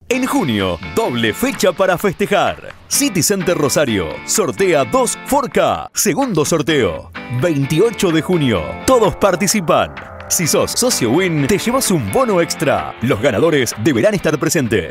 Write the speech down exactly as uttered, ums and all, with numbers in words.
En junio, doble fecha para festejar. City Center Rosario sortea dos cuatro K. Segundo sorteo, veintiocho de junio. Todos participan. Si sos socio Win, te llevas un bono extra. Los ganadores deberán estar presentes.